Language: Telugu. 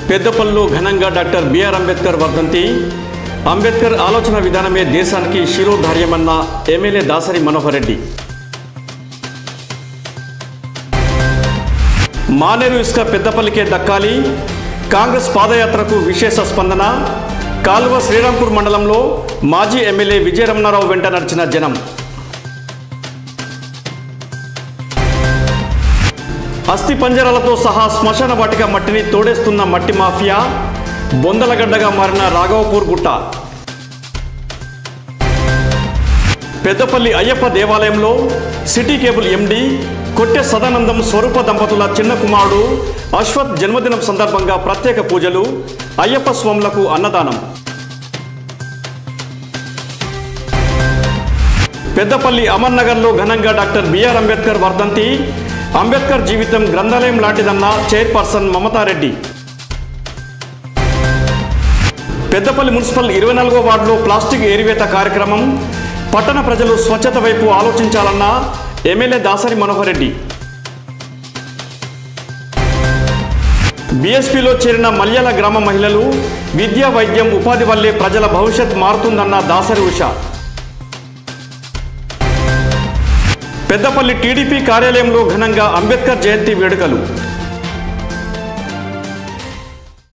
పెద్దపల్లిలో ఘనంగా డాక్టర్ బిఆర్ అంబేద్కర్ వర్ధంతి. అంబేద్కర్ ఆలోచన విధానమే దేశానికి శిరోధార్యమన్న ఎమ్మెల్యే దాసరి మనోహర్ రెడ్డి. మానేరు ఇసుక పెద్దపల్లికే దక్కాలి, కాంగ్రెస్ పాదయాత్రకు విశేష స్పందన. కాల్వ శ్రీరాంపూర్ మండలంలో మాజీ ఎమ్మెల్యే విజయరమణారావు వెంట నడిచిన జనం. అస్థి పంజరాలతో సహా శ్మశాన వాటిక మట్టిని తోడేస్తున్న మట్టి మాఫియా, బొందలగడ్డగా మారిన రాఘవపూర్ గుట్ట. పెద్దపల్లి అయ్యప్ప దేవాలయంలో city cable MD Kotte Sadanandam Swarupa దంపతుల చిన్న కుమారుడు అశ్వత్ జన్మదినం సందర్భంగా ప్రత్యేక పూజలు, అయ్యప్ప స్వాములకు అన్నదానం. పెద్దపల్లి అమర్నగర్లో ఘనంగా డాక్టర్ బిఆర్ అంబేద్కర్ వర్ధంతి. అంబేద్కర్ జీవితం గ్రంథాలయం లాంటిదన్న చైర్పర్సన్ మమతారెడ్డి. పెద్దపల్లి మున్సిపల్ 24వ వార్డులో ప్లాస్టిక్ ఏరివేత కార్యక్రమం. పట్టణ ప్రజలు స్వచ్ఛత వైపు ఆలోచించాలన్న ఎమ్మెల్యే దాసరి మనోహర్ రెడ్డి. బీఎస్పీలో చేరిన మల్యాల గ్రామ మహిళలు, విద్యా వైద్యం ఉపాధి వల్లే ప్రజల భవిష్యత్ మారుతుందన్న దాసరి ఉష. పెద్దపల్లి టీడీపీ కార్యాలయంలో ఘనంగా అంబేద్కర్ జయంతి వేడుకలు.